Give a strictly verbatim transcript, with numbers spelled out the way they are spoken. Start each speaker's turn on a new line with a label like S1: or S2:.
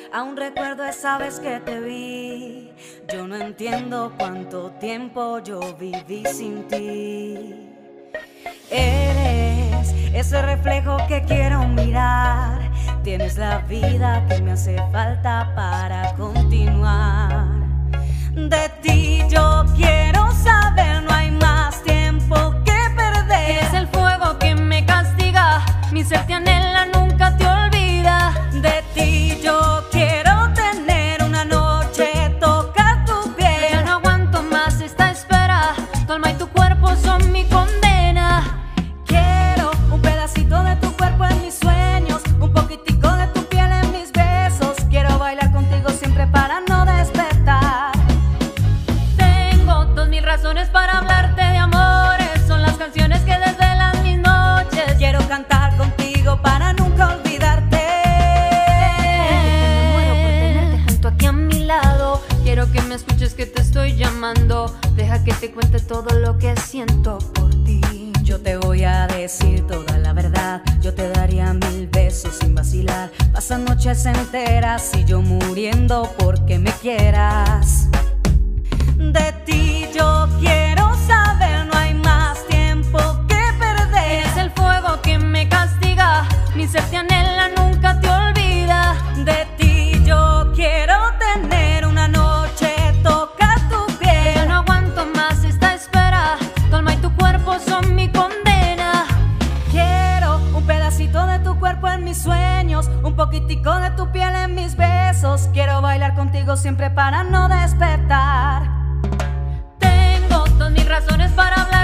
S1: Aún recuerdo esa vez que te vi. Yo no entiendo cuánto tiempo yo viví sin ti. Eres ese reflejo que quiero mirar. Tienes la vida que me hace falta para continuar. De ti yo quiero saber, no hay más tiempo que perder.
S2: Eres el fuego que me castiga, mi ser te anhela, nunca te olvida.
S1: De ti yo quiero tener una noche, tocar tu piel.
S2: Ya no aguanto más esta espera, tu alma y tu cuerpo son mi condena.
S1: Quiero un pedacito de tu cuerpo en mis sueños, un poquitico de tu piel en mis besos. Quiero bailar contigo siempre para no despertar.
S2: Tengo dos mil razones para hablarte de amores, son las canciones que desvelan mis noches.
S1: Quiero cantar contigo para nunca olvidarte.
S2: Me muero por tenerte junto aquí a mi lado. Quiero que me escuches que te estoy llamando. Deja que te cuente todo lo que siento por ti.
S1: Yo te voy a decir toda la verdad. Yo te daría mil besos sin vacilar. Pasan noches enteras y yo muriendo porque me quieras. De ti yo quiero saber, no hay más tiempo que perder.
S2: Eres el fuego que me castiga, mi ser te anhela, nunca te olvida.
S1: De ti yo quiero tener una noche, tocar tu piel.
S2: Ya no aguanto más esta espera, tu alma y tu cuerpo son mi condena.
S1: Quiero un pedacito de tu cuerpo en mis sueños, un poquitico de tu piel en mis besos. Quiero bailar contigo siempre para no despertar.
S2: Tengo dos mil razones para hablar